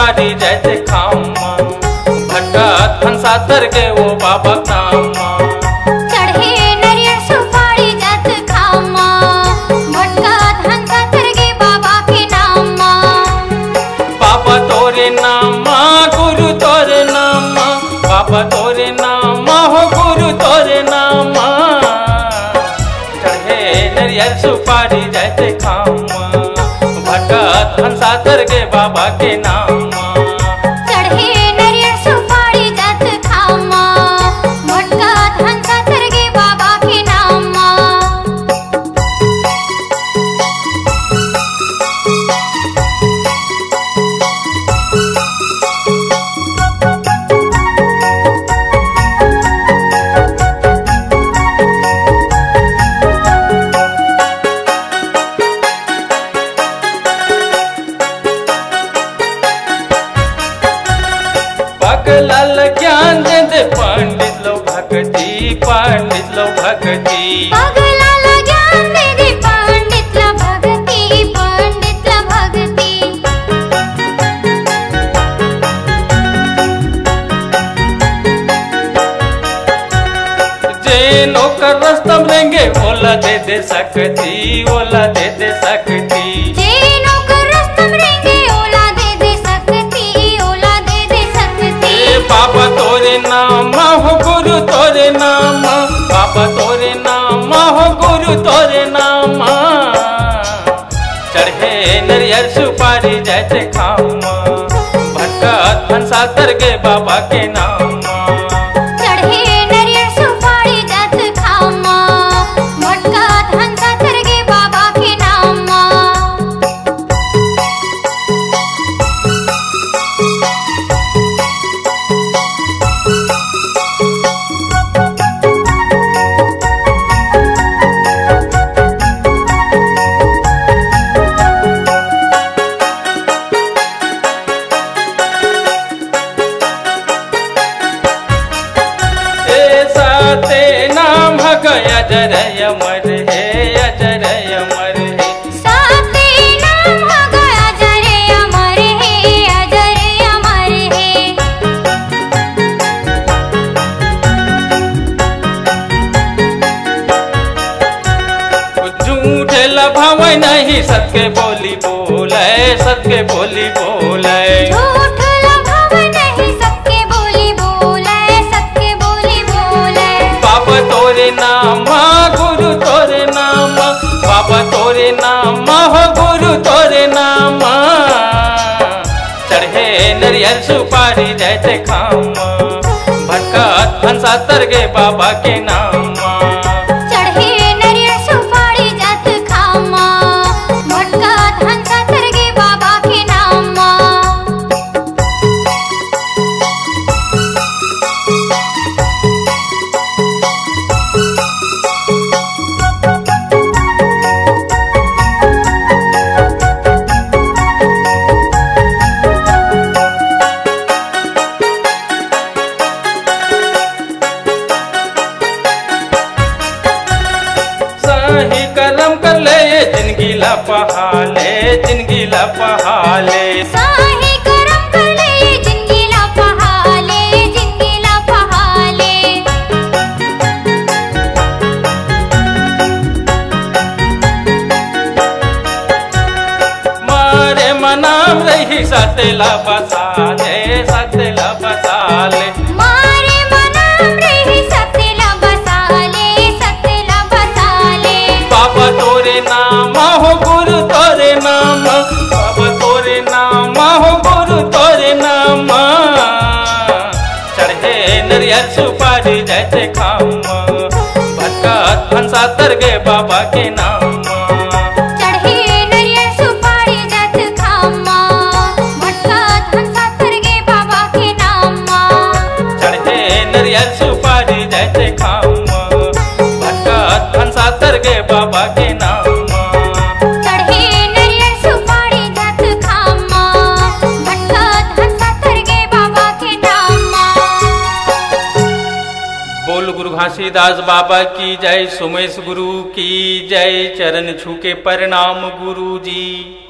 सुपारी जैसे खामा, भटका हंसा तर के वो बाबा नामा। चढ़े नरियर सुपारी जत खामा, भटका हंसा तर के बाबा के नामा। बाबा तोरे नामा गुरु तोरे नामा, बाबा तोरे नामा हो गुरु तोरे नामा। चढ़े नरियर सुपारी जैसे खामा, भटका हंसा तर के बाबा के नामा। चढ़े नरियर सुपारी जत खामा, भटका हंसा तर के बाबा के नामा। लाल ज्ञान दे दे पंडित लो भक्ति, पंडित लो भक्ति। लाल ज्ञान दे दे पंडित लो भक्ति, पंडित लो भक्ति। जे नौकर रस्तम लेंगे ओला दे दे सकती, ओला दे दे सकती। जे नौकर रस्तम लेंगे ओला दे दे सकती, ओला दे दे सकती। बाबा तोरे नामा हो गुरु तोरे नामा, बाबा तोरे नामा हो गुरु तोरे नामा। चढ़े नरियर सुपारी जैसे खामा, भटका हंसा तर के बाबा के नामा। चढ़े नरियर सुपारी जत खामा, भटका हंसा तर के बाबा के नामा। अजर अमर है, अजर अमर है। साते नाम गया अजर अमर है, अजर अमर है। झूठ लभावे नहीं सत्य बोली बोले, सत्य बोली बोले। झूठ लभावे नहीं सत्य बोली बोले, सत्य बोली बोले। बाबा तोरे नामा गुरु तोरे नामा, बाबा तोरे नामा हो गुरु तोरे नामा। चढ़े नरियर सुपारी जैसे खामा, भटका हंसा तर के बाबा के नामा। चढ़े नरियर सुपारी जत खामा, भटका हंसा तर के बाबा के नामा। सही कर्म कर ले जिंदगी ला पहाले, जिंदगी ला पहाले। सही कर्म कर ले जिंदगी ला पहाले, जिंदगी ला पहाले। मारे मनाम रही सतेला बसाले, सतेला बसाले। मारे मनाम रही सतेला बसाले, सतेला बसाले। बाबा तोरे नामा हो गुरु तोरे नामा, बाबा तोरे नामा हो गुरु तोरे नामा। चढ़े नरियर सुपारी जैसे खामा, भटका हंसा तर के बाबा के नामा। चढ़े नरियर सुपारी जत खामा, भटका हंसा तर के बाबा के नामा। चढ़े नरियर सुपारी जैसे खामा, भटका हंसा तर के बाबा के नामा। चढ़े नरियर सुपारी जत खामा, भटका हंसा तर के बाबा के नामा। बोल गुरु घासीदास बाबा की जय, सुमेश गुरु की जय। चरण छू के प्रणाम गुरु जी।